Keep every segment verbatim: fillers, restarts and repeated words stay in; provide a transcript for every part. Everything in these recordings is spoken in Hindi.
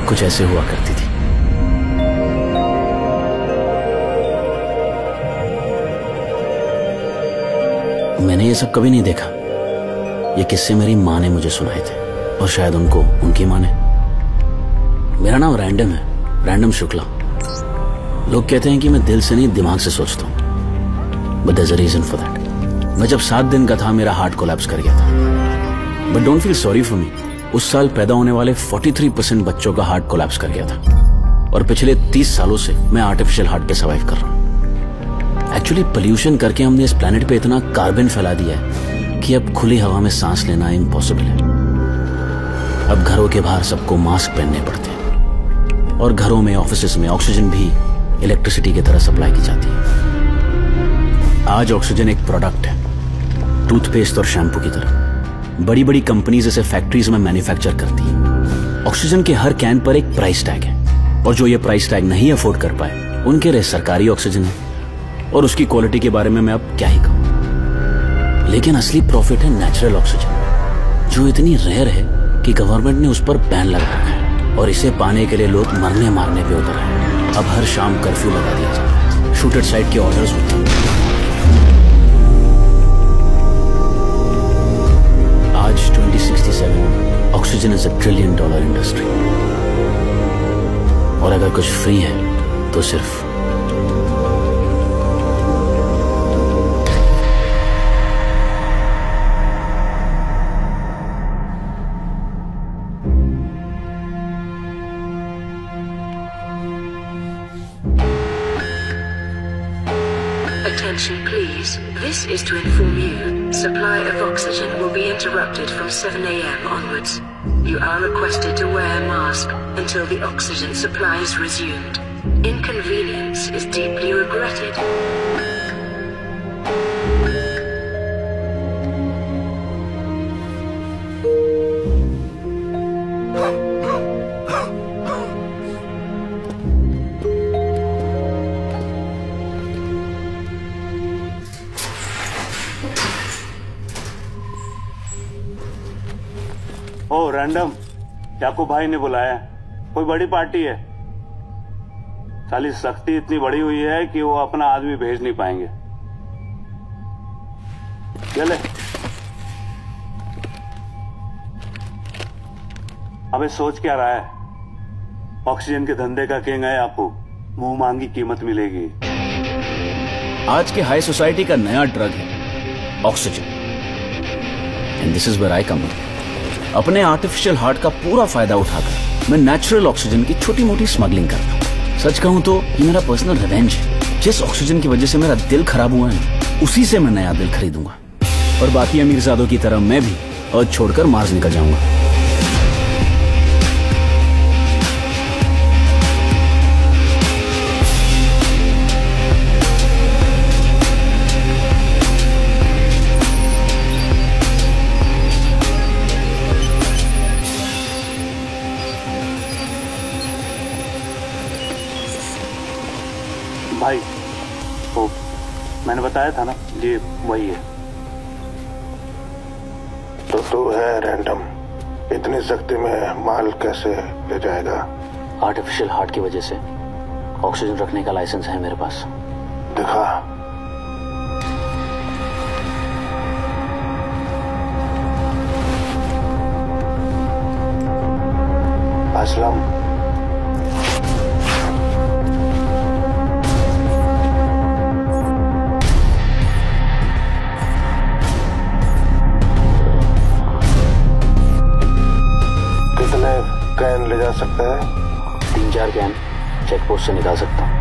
कुछ ऐसे हुआ करती थी। मैंने ये सब कभी नहीं देखा। ये किस्से मेरी माँ ने मुझे सुनाए थे और शायद उनको उनकी माँ ने। मेरा नाम रैंडम है, रैंडम शुक्ला। लोग कहते हैं कि मैं दिल से नहीं दिमाग से सोचता हूँ, but there is a reason for that. मैं जब सात दिन का था मेरा हार्ट कोलैप्स कर गया था, but don't feel sorry for me. उस साल पैदा होने वाले तैंतालीस परसेंट बच्चों का हार्ट कोलैप्स कर गया था और पिछले तीस सालों से मैं आर्टिफिशियल हार्ट पे सर्वाइव कर रहा हूँ। एक्चुअली पोल्यूशन करके हमने इस प्लेनेट पे इतना कार्बन फैला दिया है कि अब खुली हवा में सांस लेना इम्पॉसिबल है। अब घरों के बाहर सबको मास्क पहनने पड़ते हैं और घरों में, ऑफिसेस में ऑक्सीजन भी इलेक्ट्रिसिटी की तरह सप्लाई की जाती है। आज ऑक्सीजन एक प्रोडक्ट है, टूथपेस्ट और शैम्पू की तरह। बड़ी बड़ी कंपनीज इसे फैक्ट्रीज में मैन्युफैक्चर करती हैं। ऑक्सीजन के हर कैन पर एक प्राइस टैग है और जो ये प्राइस टैग नहीं अफोर्ड कर पाए उनके लिए सरकारी ऑक्सीजन है और उसकी क्वालिटी के बारे में मैं अब क्या ही कहूं। लेकिन असली प्रॉफिट है नेचुरल ऑक्सीजन, जो इतनी रेयर है कि गवर्नमेंट ने उस पर बैन लगा रखा है और इसे पाने के लिए लोग मरने मारने पे उतर रहे हैं। अब हर शाम कर्फ्यू लगा दिया जाता है, शूटेड साइड के ऑर्डर्स होते हैं। आज twenty sixty seven oxygen is a trillion dollar industry और अगर कुछ फ्री है तो सिर्फ Attention please, this is to inform you, supply of oxygen will be interrupted from seven a m onwards. You are requested to wear a mask until the oxygen supply is resumed. Inconvenience is deeply regretted. Oh random, Yakub भाई ने बुलाया, कोई बड़ी पार्टी है। साली सख्ती इतनी बड़ी हुई है कि वो अपना आदमी भेज नहीं पाएंगे। चले। अबे सोच क्या रहा है? ऑक्सीजन के धंधे का किंग है आपको, मुंह मांगी कीमत मिलेगी। आज के हाई सोसाइटी का नया ड्रग है oxygen, and this is where I come in. अपने आर्टिफिशियल हार्ट का पूरा फायदा उठाकर मैं नेचुरल ऑक्सीजन की छोटी मोटी स्मगलिंग करता हूँ। सच कहूँ तो ये मेरा पर्सनल रिवेंज है। जिस ऑक्सीजन की वजह से मेरा दिल खराब हुआ है, उसी से मैं नया दिल खरीदूंगा और बाकी अमीरजादों की तरह मैं भी अर्थ छोड़कर मार्स निकल जाऊंगा। भाई वो मैंने बताया था ना, ये वही है। तो तू है रैंडम, इतनी सख्ती में माल कैसे ले जाएगा? आर्टिफिशियल हार्ट की वजह से ऑक्सीजन रखने का लाइसेंस है मेरे पास। दिखा। असलम, कैन ले जा सकता है? तीन चार कैन चेक पोस्ट से निकाल सकता हूँ।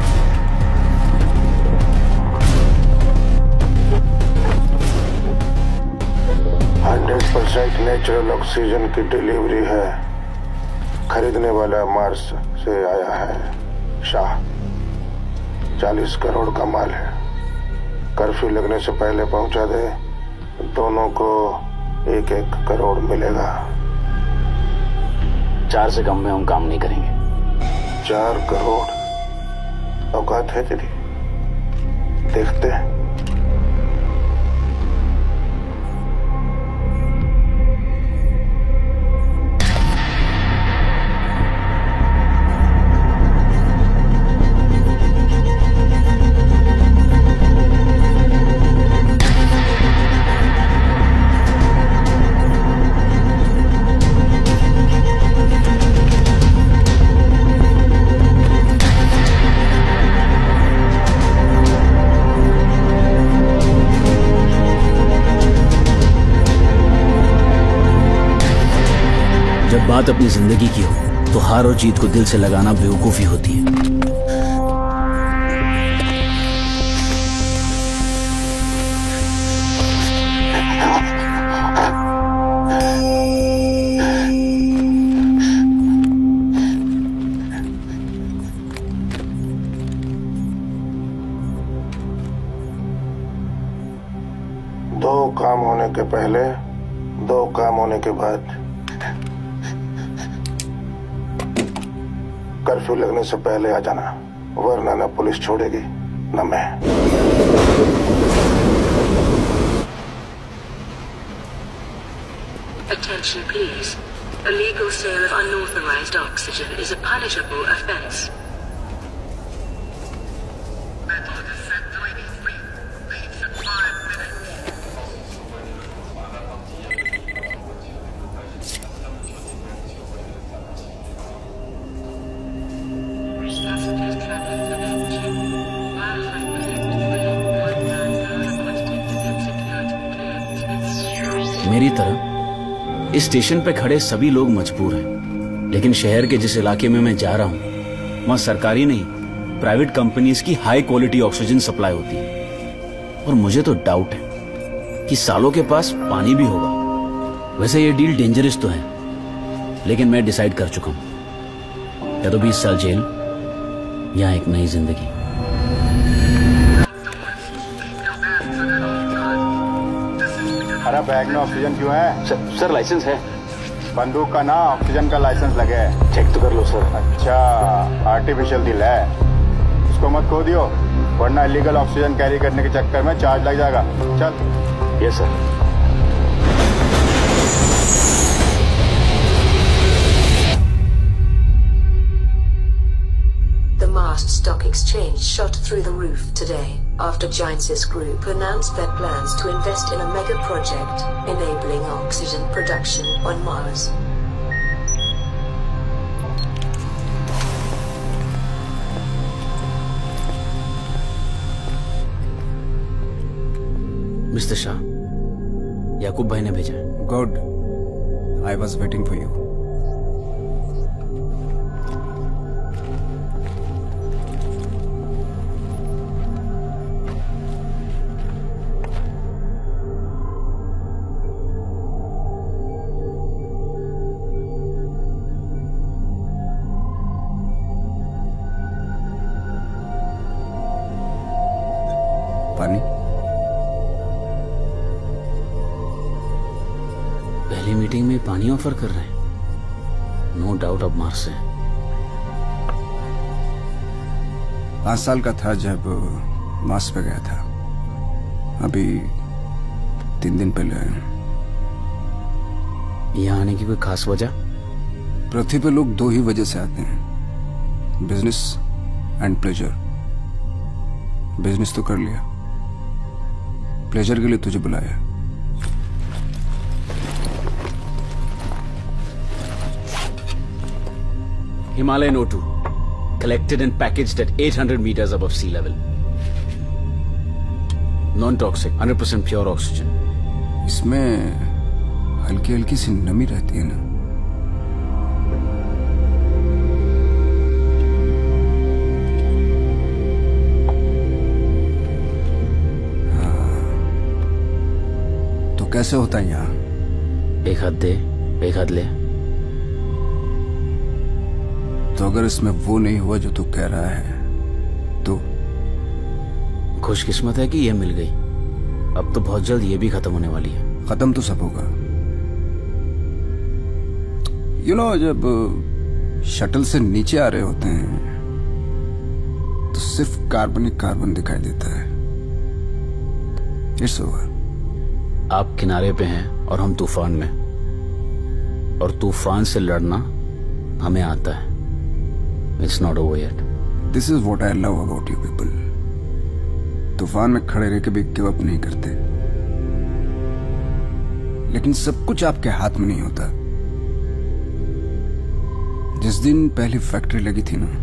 हंड्रेड परसेंट नेचुरल ऑक्सीजन की डिलीवरी है। खरीदने वाला मार्स से आया है शाह। चालीस करोड़ का माल है। कर्फ्यू लगने से पहले पहुंचा दे, दोनों को एक एक करोड़ मिलेगा। चार से कम में हम काम नहीं करेंगे। चार करोड़ औकात है तेरी? देखते हैं। बात अपनी जिंदगी की हो तो हार और जीत को दिल से लगाना बेवकूफी होती है। दो काम होने के पहले, दो काम होने के बाद। कर्फ्यू लगने से पहले आ जाना, वरना न पुलिस छोड़ेगी न मैं। Attention please. Illegal sale of unauthorized oxygen is a punishable offense. मेरी तरह इस स्टेशन पे खड़े सभी लोग मजबूर हैं, लेकिन शहर के जिस इलाके में मैं जा रहा हूं वहां सरकारी नहीं प्राइवेट कंपनीज की हाई क्वालिटी ऑक्सीजन सप्लाई होती है। और मुझे तो डाउट है कि सालों के पास पानी भी होगा। वैसे ये डील डेंजरस तो है, लेकिन मैं डिसाइड कर चुका हूं, या तो बीस साल जेल या एक नई जिंदगी। अरे बैग में ऑक्सीजन क्यों है? सर, सर लाइसेंस है। बंदूक का ना ऑक्सीजन का लाइसेंस लगे है। चेक तो कर लो सर। अच्छा, आर्टिफिशियल दिल है, उसको मत खो दियो, वरना इलीगल ऑक्सीजन कैरी करने के चक्कर में चार्ज लग जाएगा। चल। Yes sir. The Mast Stock Exchange shot through the roof today after Giants' group announced their plans to invest in a mega project enabling oxygen production on Mars. Mister Shah, Yakub भाई ने भेजा है। Good. I was waiting for you. पानी? पहली मीटिंग में पानी ऑफर कर रहे हैं। नो डाउट अब मार्स से। पांच साल का था जब मार्स पे गया था। अभी तीन दिन पहले। यहाँ आने की कोई खास वजह? पृथ्वी पे लोग दो ही वजह से आते हैं, बिजनेस एंड प्लेजर। बिजनेस तो कर लिया, प्लेजर के लिए तुझे बुलाया। Himalayan O two, collected and packaged at eight hundred meters above sea level. Non-toxic, one hundred percent pure oxygen. इसमें हल्की हल्की सी नमी रहती है ना? हाँ। तो कैसे होता है यहाँ? एक हाथ दे, एक हाथ ले। तो अगर इसमें वो नहीं हुआ जो तू कह रहा है तो? खुशकिस्मत है कि ये मिल गई। अब तो बहुत जल्द ये भी खत्म होने वाली है। खत्म तो सब होगा। यू नो, जब शटल से नीचे आ रहे होते हैं तो सिर्फ कार्बन ही कार्बन दिखाई देता है। It's over. आप किनारे पे हैं और हम तूफान में, और तूफान से लड़ना हमें आता है। It's not over yet. This is what I love about you people. तूफान में खड़े रह के भी गिव अप नहीं करते, लेकिन सब कुछ आपके हाथ में नहीं होता। जिस दिन पहली फैक्ट्री लगी थी ना,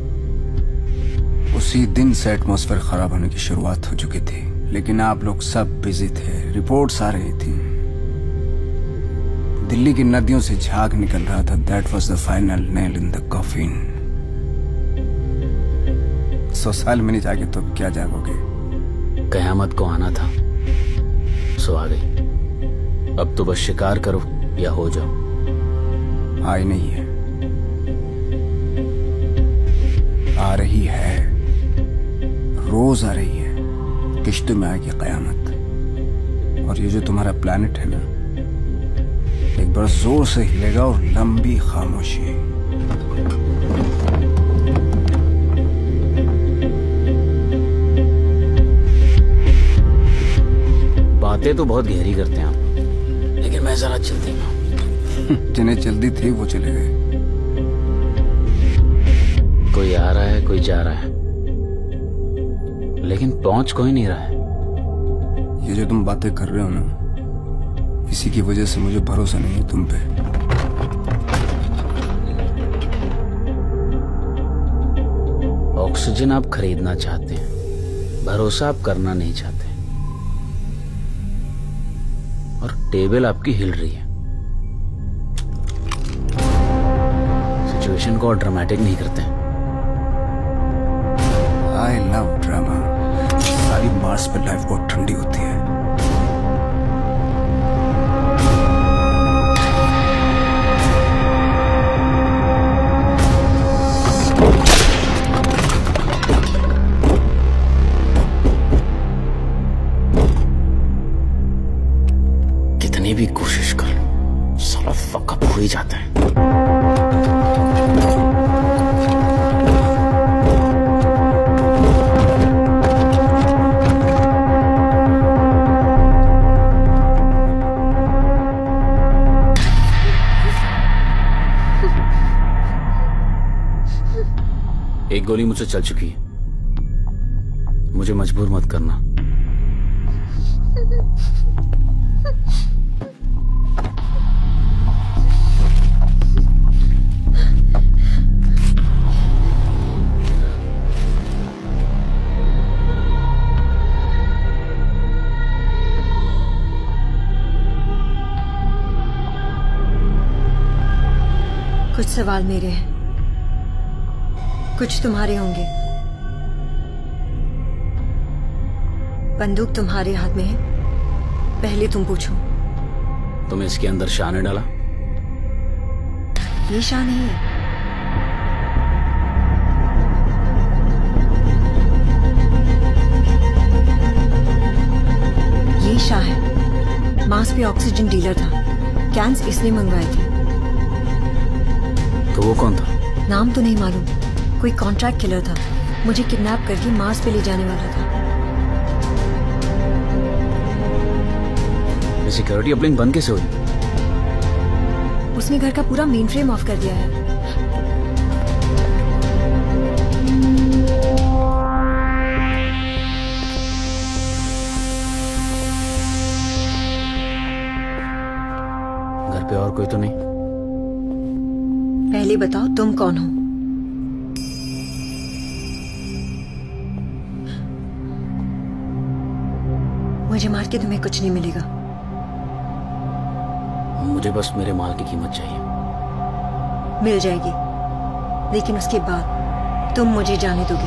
उसी दिन से एटमॉस्फेयर खराब होने की शुरुआत हो चुकी थी, लेकिन आप लोग सब बिजी थे, रिपोर्ट्स आ रही थी, दिल्ली की नदियों से झाग निकल रहा था। That was the final nail in the coffin. सौ साल में नहीं जागे तो क्या जागोगे? कयामत को आना था, सो आ गई। अब तो बस शिकार करो या हो जाओ। आई नहीं है, आ रही है, रोज आ रही है। किश्तों में आएगी कयामत। और ये जो तुम्हारा प्लैनेट है ना, एक बार जोर से हिलेगा और लंबी खामोशी। बातें तो बहुत गहरी करते हैं आप, लेकिन मैं जरा जल्दी में हूं। जिन्हें जल्दी थी वो चले गए। कोई आ रहा है, कोई जा रहा है, लेकिन पहुंच कोई नहीं रहा है। ये जो तुम बातें कर रहे हो ना, इसी की वजह से मुझे भरोसा नहीं है तुम पे। ऑक्सीजन आप खरीदना चाहते हैं, भरोसा आप करना नहीं चाहते। और टेबल आपकी हिल रही है। सिचुएशन को और ड्रामेटिक नहीं करते। I love drama. Sorry Mars पे लाइफ बहुत ठंडी होती है। कितनी भी कोशिश कर लो, साला फकअप हो ही जाता है। एक गोली मुझसे चल चुकी है, मुझे मजबूर मत करना। कुछ सवाल मेरे हैं, कुछ तुम्हारे होंगे। बंदूक तुम्हारे हाथ में है, पहले तुम पूछो। तुमने इसके अंदर शाह ने डाला? ये शाह नहीं है। ये शाह है। मास पे ऑक्सीजन डीलर था, कैंस इसने मंगवाए थे। तो वो कौन था? नाम तो नहीं मालूम, कोई कॉन्ट्रैक्ट किलर था, मुझे किडनैप करके मार्स पे ले जाने वाला था। सिक्योरिटी अपलिंक बंद कैसे हुई? उसने घर का पूरा मेन फ्रेम ऑफ कर दिया है। घर पे और कोई तो नहीं? पहले बताओ तुम कौन हो? मुझे मार के तुम्हें कुछ नहीं मिलेगा। मुझे बस मेरे माल की कीमत चाहिए। मिल जाएगी, लेकिन उसके बाद तुम मुझे जाने दोगे।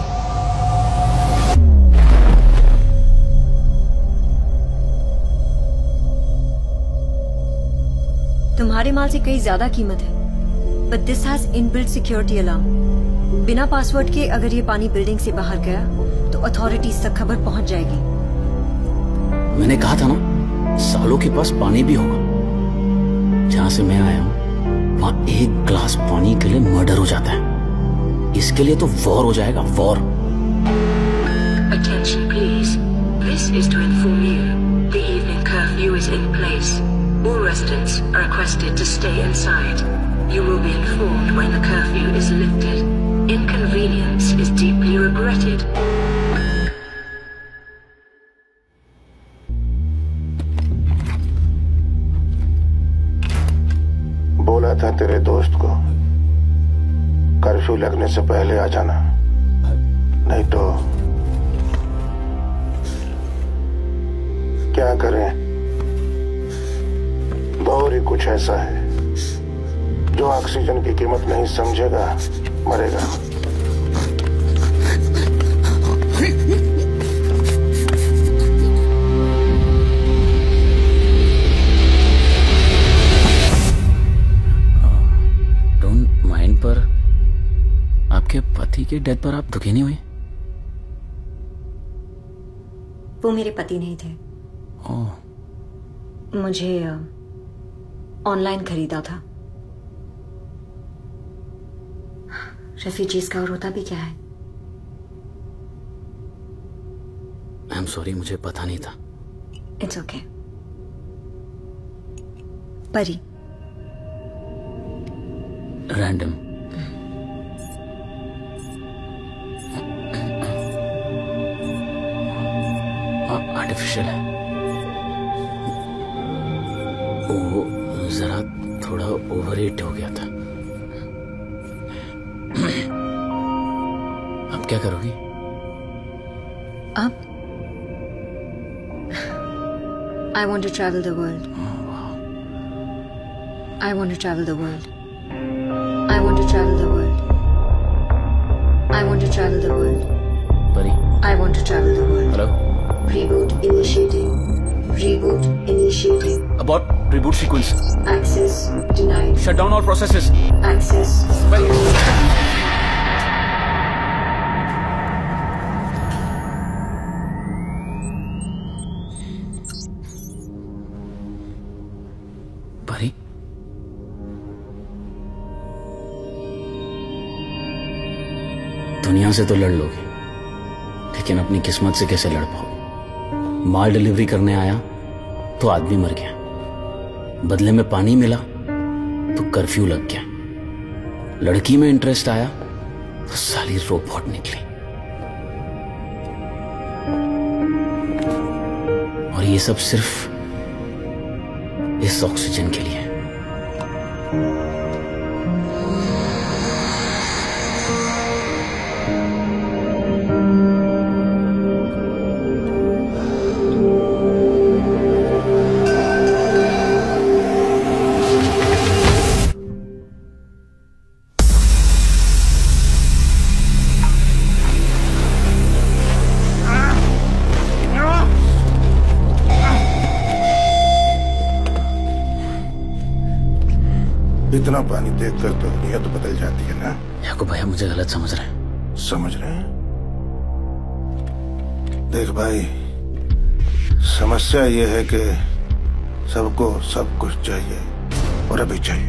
तुम्हारे माल से कई ज्यादा कीमत है, but this has inbuilt security alarm. बिना पासवर्ड के अगर ये पानी बिल्डिंग से बाहर गया तो अथॉरिटीज तक खबर पहुंच जाएगी। मैंने कहा था ना, सालों के पास पानी भी होगा। जहां से मैं आया हूं, वहां एक ग्लास पानी के लिए मर्डर हो जाता है। इसके लिए तो वॉर हो जाएगा, war. Attention please. This is to inform you the evening curfew is in place. All residents are requested to stay inside. You will be informed when the curfew is lifted. Inconvenience is deeply regretted. बोला था तेरे दोस्त को कर्फ्यू लगने से पहले आ जाना, नहीं तो क्या करें? दौर ही कुछ ऐसा है, जो ऑक्सीजन की कीमत नहीं समझेगा मरेगा। डोंट माइंड, पर आपके पति के डेथ पर आप दुखी नहीं हुई? वो मेरे पति नहीं थे। ओह। मुझे ऑनलाइन खरीदा था। रेफ्यूजीज का और होता भी क्या है? आई एम सॉरी, मुझे पता नहीं था। It's okay. Pari. Random. Artificial है वो, जरा थोड़ा ओवर हीट हो गया था। अब क्या करोगी? अब I want to travel the world. Oh, wow. I want to travel the world. I want to travel the world. I want to travel the world. Buddy. I want to travel the world. Hello? Reboot initiating. Reboot initiating. About reboot sequence. Access denied. Shut down all processes. Access. Well. Buddy. दुनिया से तो लड़ लोगे, लेकिन अपनी किस्मत से कैसे लड़ पाओगे? माल डिलीवरी करने आया तो आदमी मर गया, बदले में पानी मिला तो कर्फ्यू लग गया, लड़की में इंटरेस्ट आया तो साली रोबोट निकली। और ये सब सिर्फ इस ऑक्सीजन के लिए। इतना पानी देखकर तो दुनिया तो बदल जाती है ना। याकूब भैया मुझे गलत समझ रहे हैं। समझ रहे हैं? देख भाई, समस्या ये है कि सबको सब कुछ चाहिए और अभी चाहिए।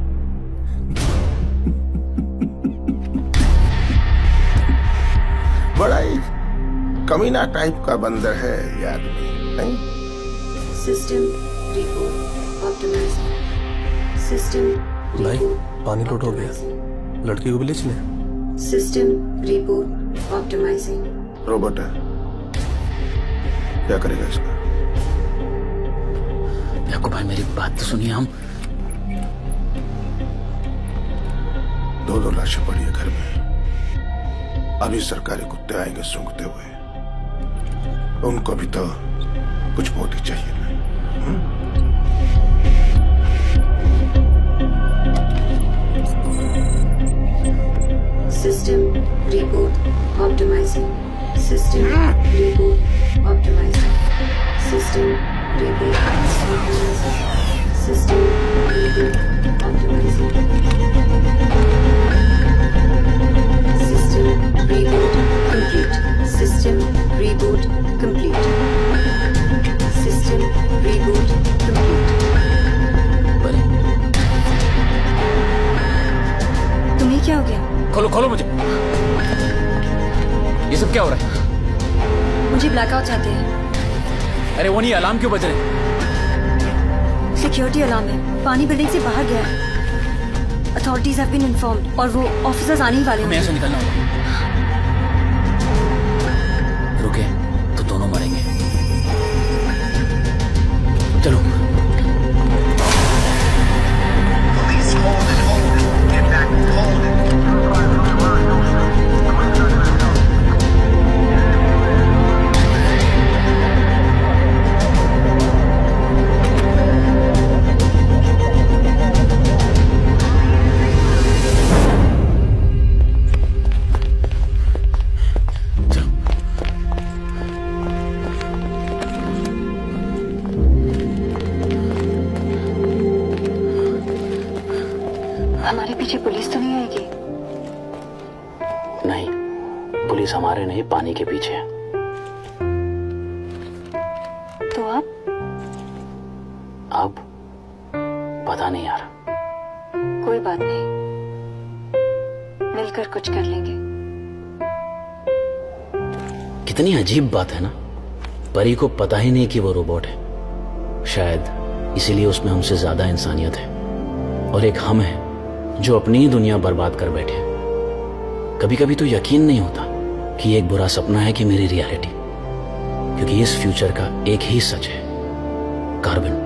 बड़ा ही कमीना टाइप का बंदर है ये आदमी, नहीं? System report optimising. सिस्टम भाई पानी लोड हो गया, लड़की को भी ले चले। System report optimising. रोबोट है, क्या करेगा इसका? याकूब भाई मेरी बात तो सुनिए। हम दो दो लाशें पड़ी है घर में, अभी सरकारी कुत्ते आएंगे सूंघते हुए, उनको भी तो कुछ बोटी चाहिए ना। हुँ? System reboot optimizing. System reboot optimizing. System reboot optimizing. System reboot optimizing. System reboot complete. System reboot complete. System reboot complete. तुम्हें क्या हो गया? खोलो खोलो मुझे। ये सब क्या हो रहा है? मुझे ब्लैकआउट चाहते हैं। अरे वो नहीं, अलार्म क्यों बज रहे? सिक्योरिटी अलार्म है, पानी बिल्डिंग से बाहर गया है। अथॉरिटीज हैव बीन इन्फॉर्म्ड और वो ऑफिसर्स आने ही वाले हैं। हमें ऐसे निकलना होगा। रुके तो दोनों मरेंगे। चलो। पुलिस हमारे नहीं पानी के पीछे है। तो आप अब पता नहीं यार। कोई बात नहीं, मिलकर कुछ कर लेंगे। कितनी अजीब बात है ना, परी को पता ही नहीं कि वो रोबोट है। शायद इसीलिए उसमें हमसे ज्यादा इंसानियत है, और एक हम है जो अपनी ही दुनिया बर्बाद कर बैठे हैं। कभी कभी तो यकीन नहीं होता कि ये एक बुरा सपना है कि मेरी रियलिटी, क्योंकि इस फ्यूचर का एक ही सच है, कार्बन।